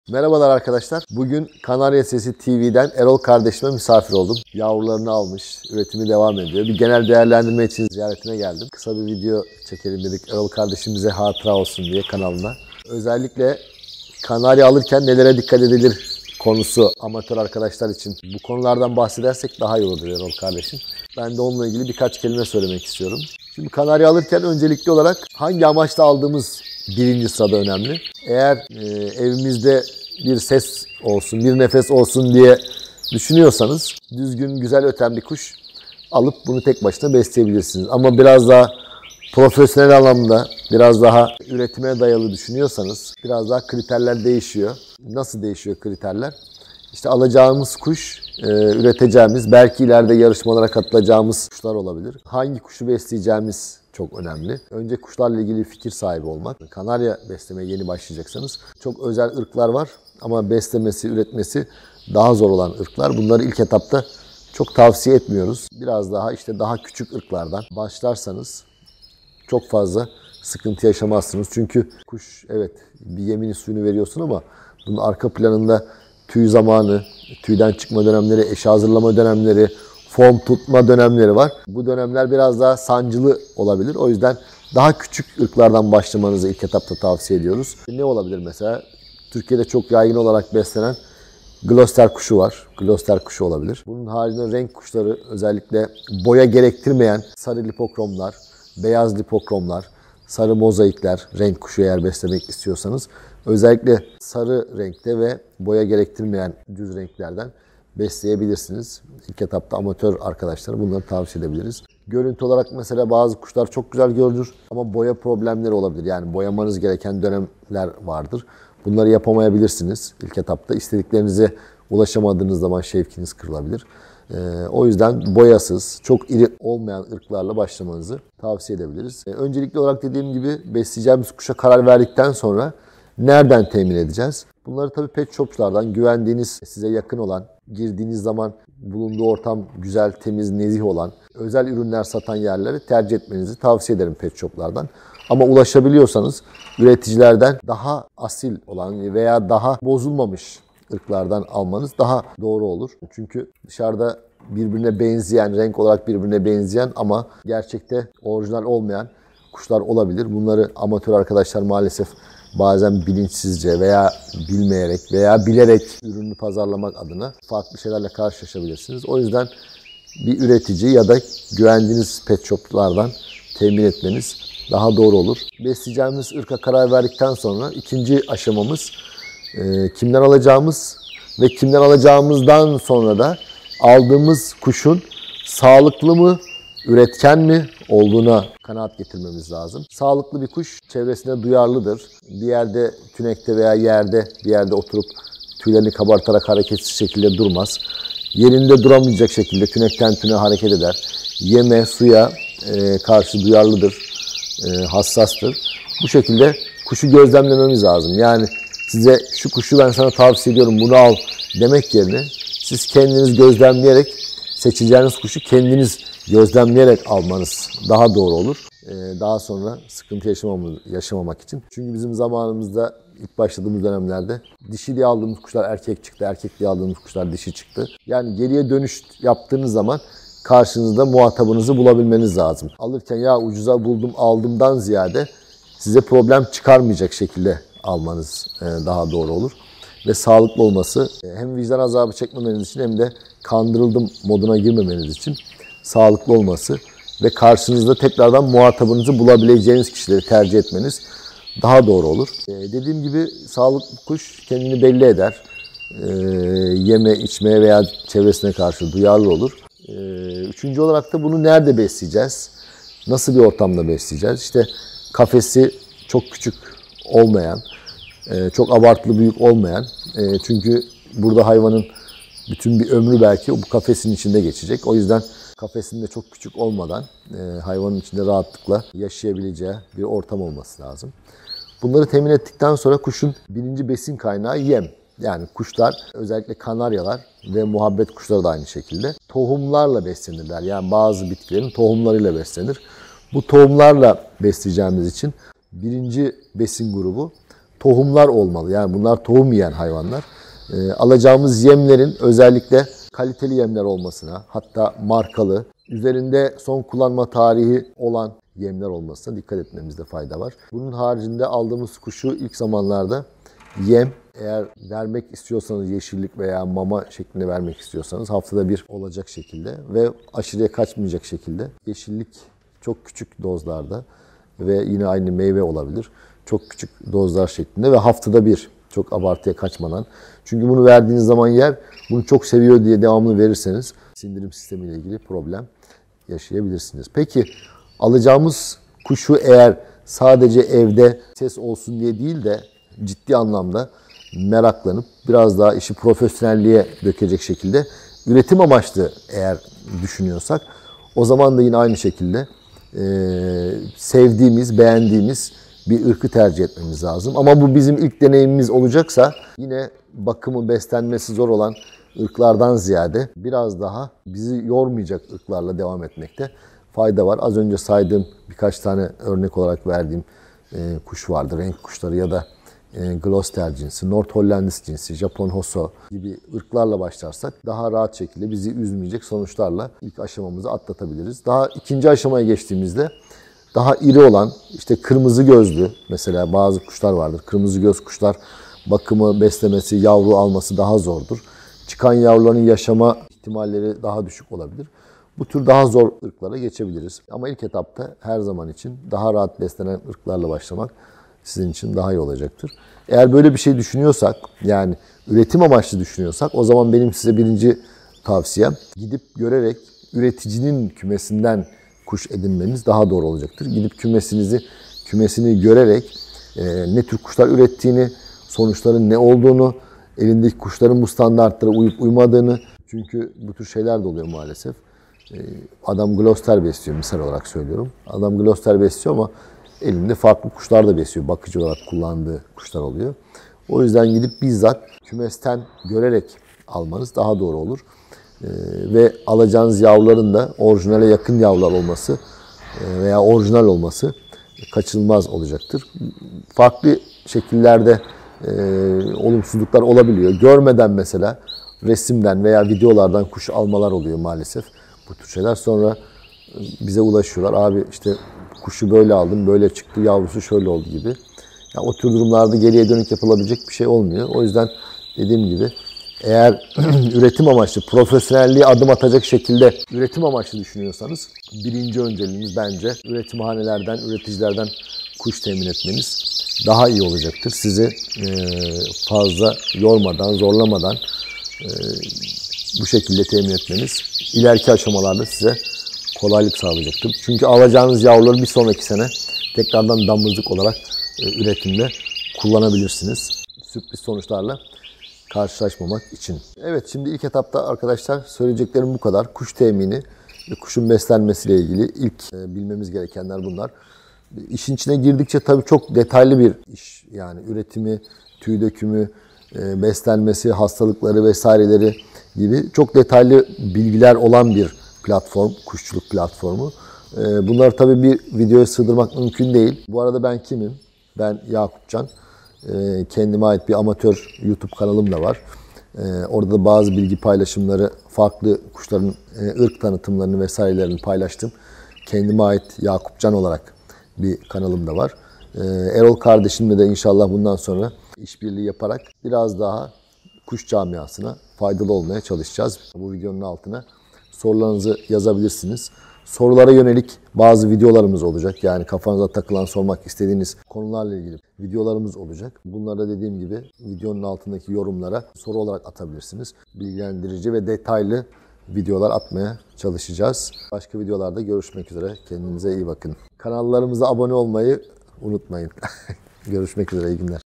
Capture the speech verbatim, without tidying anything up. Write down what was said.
Merhabalar arkadaşlar. Bugün Kanarya Sesi T V'den Erol kardeşime misafir oldum. Yavrularını almış, üretimi devam ediyor. Bir genel değerlendirme için ziyaretine geldim. Kısa bir video çekelim dedik Erol kardeşimize hatıra olsun diye kanalına. Özellikle kanarya alırken nelere dikkat edilir konusu amatör arkadaşlar için. Bu konulardan bahsedersek daha iyi olur Erol kardeşim. Ben de onunla ilgili birkaç kelime söylemek istiyorum. Şimdi kanarya alırken öncelikli olarak hangi amaçla aldığımız birinci sırada önemli. Eğer e, evimizde bir ses olsun, bir nefes olsun diye düşünüyorsanız düzgün, güzel öten bir kuş alıp bunu tek başına besleyebilirsiniz. Ama biraz daha profesyonel anlamda, biraz daha üretime dayalı düşünüyorsanız biraz daha kriterler değişiyor. Nasıl değişiyor kriterler? İşte alacağımız kuş, e, üreteceğimiz, belki ileride yarışmalara katılacağımız kuşlar olabilir. Hangi kuşu besleyeceğimiz çok önemli. Önce kuşlarla ilgili fikir sahibi olmak. Kanarya beslemeye yeni başlayacaksanız çok özel ırklar var ama beslemesi, üretmesi daha zor olan ırklar. Bunları ilk etapta çok tavsiye etmiyoruz. Biraz daha işte daha küçük ırklardan başlarsanız çok fazla sıkıntı yaşamazsınız. Çünkü kuş evet bir yemini suyunu veriyorsun ama bunun arka planında tüy zamanı, tüyden çıkma dönemleri, eşe hazırlama dönemleri, form tutma dönemleri var. Bu dönemler biraz daha sancılı olabilir. O yüzden daha küçük ırklardan başlamanızı ilk etapta tavsiye ediyoruz. Ne olabilir mesela? Türkiye'de çok yaygın olarak beslenen Gloster kuşu var. Gloster kuşu olabilir. Bunun haricinde renk kuşları özellikle boya gerektirmeyen sarı lipokromlar, beyaz lipokromlar, sarı mozaikler, renk kuşu eğer beslemek istiyorsanız özellikle sarı renkte ve boya gerektirmeyen düz renklerden besleyebilirsiniz. İlk etapta amatör arkadaşlara bunları tavsiye edebiliriz. Görüntü olarak mesela bazı kuşlar çok güzel görünür ama boya problemleri olabilir. Yani boyamanız gereken dönemler vardır. Bunları yapamayabilirsiniz ilk etapta. İstediklerinize ulaşamadığınız zaman şevkiniz kırılabilir. Ee, o yüzden boyasız, çok iri olmayan ırklarla başlamanızı tavsiye edebiliriz. Ee, öncelikli olarak dediğim gibi besleyeceğimiz kuşa karar verdikten sonra nereden temin edeceğiz? Bunları tabii pet shopçulardan, güvendiğiniz, size yakın olan, girdiğiniz zaman bulunduğu ortam güzel, temiz, nezih olan, özel ürünler satan yerleri tercih etmenizi tavsiye ederim pet shoplardan. Ama ulaşabiliyorsanız üreticilerden daha asil olan veya daha bozulmamış ırklardan almanız daha doğru olur. Çünkü dışarıda birbirine benzeyen, renk olarak birbirine benzeyen ama gerçekte orijinal olmayan kuşlar olabilir. Bunları amatör arkadaşlar maalesef bazen bilinçsizce veya bilmeyerek veya bilerek ürünü pazarlamak adına farklı şeylerle karşılaşabilirsiniz. O yüzden bir üretici ya da güvendiğiniz pet shoplardan temin etmeniz daha doğru olur. Besleyeceğimiz ırka karar verdikten sonra ikinci aşamamız e, kimden alacağımız ve kimden alacağımızdan sonra da aldığımız kuşun sağlıklı mı, üretken mi olduğuna kanaat getirmemiz lazım. Sağlıklı bir kuş çevresine duyarlıdır. Bir yerde, tünekte veya yerde bir yerde oturup tüylerini kabartarak hareketsiz şekilde durmaz. Yerinde duramayacak şekilde tünekten tüne hareket eder. Yeme, suya e, karşı duyarlıdır, e, hassastır. Bu şekilde kuşu gözlemlememiz lazım. Yani size şu kuşu ben sana tavsiye ediyorum bunu al demek yerine siz kendiniz gözlemleyerek seçeceğiniz kuşu kendiniz gözlemleyerek almanız daha doğru olur. Ee, daha sonra sıkıntı yaşamamız, yaşamamak için. Çünkü bizim zamanımızda ilk başladığımız dönemlerde dişi diye aldığımız kuşlar erkek çıktı, erkek diye aldığımız kuşlar dişi çıktı. Yani geriye dönüş yaptığınız zaman karşınızda muhatabınızı bulabilmeniz lazım. Alırken ya ucuza buldum aldımdan ziyade size problem çıkarmayacak şekilde almanız daha doğru olur. Ve sağlıklı olması hem vicdan azabı çekmemeniz için hem de kandırıldım moduna girmemeniz için sağlıklı olması ve karşınızda tekrardan muhatabınızı bulabileceğiniz kişileri tercih etmeniz daha doğru olur. Ee, dediğim gibi sağlıklı kuş kendini belli eder. Ee, yeme, içmeye veya çevresine karşı duyarlı olur. Ee, üçüncü olarak da bunu nerede besleyeceğiz? Nasıl bir ortamda besleyeceğiz? İşte kafesi çok küçük olmayan, çok abartılı büyük olmayan, çünkü burada hayvanın bütün bir ömrü belki bu kafesin içinde geçecek. O yüzden kafesinde çok küçük olmadan hayvanın içinde rahatlıkla yaşayabileceği bir ortam olması lazım. Bunları temin ettikten sonra kuşun birinci besin kaynağı yem. Yani kuşlar, özellikle kanaryalar ve muhabbet kuşları da aynı şekilde tohumlarla beslenirler. Yani bazı bitkilerin tohumlarıyla beslenir. Bu tohumlarla besleyeceğimiz için birinci besin grubu tohumlar olmalı. Yani bunlar tohum yiyen hayvanlar. E, alacağımız yemlerin özellikle kaliteli yemler olmasına, hatta markalı, üzerinde son kullanma tarihi olan yemler olmasına dikkat etmemizde fayda var. Bunun haricinde aldığımız kuşu ilk zamanlarda yem, eğer vermek istiyorsanız yeşillik veya mama şeklinde vermek istiyorsanız haftada bir olacak şekilde ve aşırıya kaçmayacak şekilde yeşillik çok küçük dozlarda ve yine aynı meyve olabilir. Çok küçük dozlar şeklinde ve haftada bir, çok abartıya kaçmadan. Çünkü bunu verdiğiniz zaman yer bunu çok seviyor diye devamlı verirseniz sindirim sistemiyle ilgili problem yaşayabilirsiniz. Peki alacağımız kuşu eğer sadece evde ses olsun diye değil de ciddi anlamda meraklanıp biraz daha işi profesyonelliğe dökecek şekilde üretim amaçlı eğer düşünüyorsak o zaman da yine aynı şekilde e, sevdiğimiz, beğendiğimiz bir ırkı tercih etmemiz lazım. Ama bu bizim ilk deneyimimiz olacaksa yine bakımı, beslenmesi zor olan ırklardan ziyade biraz daha bizi yormayacak ırklarla devam etmekte fayda var. Az önce saydığım birkaç tane örnek olarak verdiğim e, kuş vardı. Renk kuşları ya da e, Gloucester cinsi, North Hollandis cinsi, Japon Hoso gibi ırklarla başlarsak daha rahat şekilde bizi üzmeyecek sonuçlarla ilk aşamamızı atlatabiliriz. Daha ikinci aşamaya geçtiğimizde daha iri olan, işte kırmızı gözlü, mesela bazı kuşlar vardır. Kırmızı göz kuşlar bakımı, beslemesi, yavru alması daha zordur. Çıkan yavruların yaşama ihtimalleri daha düşük olabilir. Bu tür daha zor ırklara geçebiliriz. Ama ilk etapta her zaman için daha rahat beslenen ırklarla başlamak sizin için daha iyi olacaktır. Eğer böyle bir şey düşünüyorsak, yani üretim amaçlı düşünüyorsak, o zaman benim size birinci tavsiyem gidip görerek üreticinin kümesinden kuş edinmeniz daha doğru olacaktır. Gidip kümesinizi, kümesini görerek e, ne tür kuşlar ürettiğini, sonuçların ne olduğunu, elindeki kuşların bu standartlara uyup uymadığını, çünkü bu tür şeyler de oluyor maalesef. E, adam Gloucester besliyor, misal olarak söylüyorum. Adam Gloucester besliyor ama elinde farklı kuşlar da besliyor. Bakıcı olarak kullandığı kuşlar oluyor. O yüzden gidip bizzat kümesten görerek almanız daha doğru olur. Ee, ve alacağınız yavruların da orijinale yakın yavrular olması e, veya orijinal olması kaçınılmaz olacaktır. Farklı şekillerde e, olumsuzluklar olabiliyor. Görmeden mesela resimden veya videolardan kuş almalar oluyor maalesef. Bu tür şeyler sonra bize ulaşıyorlar. Abi işte kuşu böyle aldım, böyle çıktı, yavrusu şöyle oldu gibi. Yani o tür durumlarda geriye dönük yapılabilecek bir şey olmuyor. O yüzden dediğim gibi eğer üretim amaçlı, profesyonelliğe adım atacak şekilde üretim amaçlı düşünüyorsanız birinci önceliğiniz bence üretimhanelerden, üreticilerden kuş temin etmeniz daha iyi olacaktır. Sizi fazla yormadan, zorlamadan bu şekilde temin etmeniz ileriki aşamalarda size kolaylık sağlayacaktır. Çünkü alacağınız yavruları bir sonraki sene tekrardan damızlık olarak üretimde kullanabilirsiniz. Sürpriz sonuçlarla karşılaşmamak için. Evet, şimdi ilk etapta arkadaşlar söyleyeceklerim bu kadar. Kuş temini ve kuşun beslenmesiyle ilgili ilk bilmemiz gerekenler bunlar. İşin içine girdikçe tabii çok detaylı bir iş. Yani üretimi, tüy dökümü, beslenmesi, hastalıkları vesaireleri gibi çok detaylı bilgiler olan bir platform, kuşçuluk platformu. Bunları tabii bir videoya sığdırmak mümkün değil. Bu arada ben kimim? Ben Yakup Can. Kendime ait bir amatör YouTube kanalım da var. Orada da bazı bilgi paylaşımları, farklı kuşların ırk tanıtımlarını vesairelerini paylaştım. Kendime ait Yakup Can olarak bir kanalım da var. Erol kardeşimle de inşallah bundan sonra işbirliği yaparak biraz daha kuş camiasına faydalı olmaya çalışacağız. Bu videonun altına sorularınızı yazabilirsiniz. Sorulara yönelik bazı videolarımız olacak. Yani kafanıza takılan, sormak istediğiniz konularla ilgili videolarımız olacak. Bunları da dediğim gibi videonun altındaki yorumlara soru olarak atabilirsiniz. Bilgilendirici ve detaylı videolar atmaya çalışacağız. Başka videolarda görüşmek üzere. Kendinize iyi bakın. Kanallarımıza abone olmayı unutmayın. Görüşmek üzere. İyi günler.